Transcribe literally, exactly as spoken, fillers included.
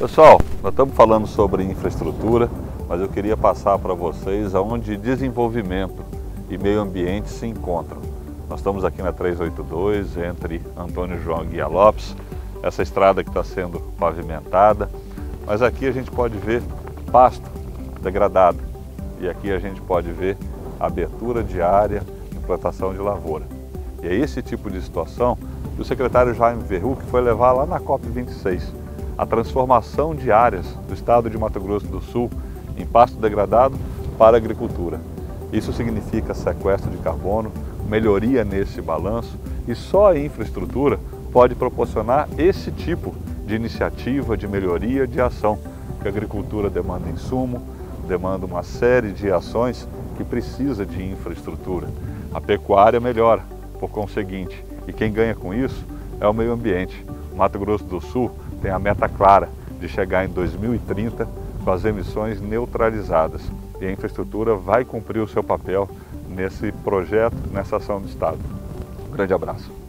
Pessoal, nós estamos falando sobre infraestrutura, mas eu queria passar para vocês aonde desenvolvimento e meio ambiente se encontram. Nós estamos aqui na trezentos e oitenta e dois, entre Antônio João Guia Lopes, essa estrada que está sendo pavimentada, mas aqui a gente pode ver pasto degradado e aqui a gente pode ver abertura de área de plantação de lavoura. E é esse tipo de situação que o secretário Jaime Verruc foi levar lá na COP vinte e seis, a transformação de áreas do estado de Mato Grosso do Sul em pasto degradado para a agricultura. Isso significa sequestro de carbono, melhoria nesse balanço, e só a infraestrutura pode proporcionar esse tipo de iniciativa, de melhoria, de ação, porque a agricultura demanda insumo, demanda uma série de ações que precisa de infraestrutura. A pecuária melhora, por conseguinte, e quem ganha com isso é o meio ambiente. O Mato Grosso do Sul tem a meta clara de chegar em dois mil e trinta com as emissões neutralizadas. E a infraestrutura vai cumprir o seu papel nesse projeto, nessa ação do Estado. Um grande abraço.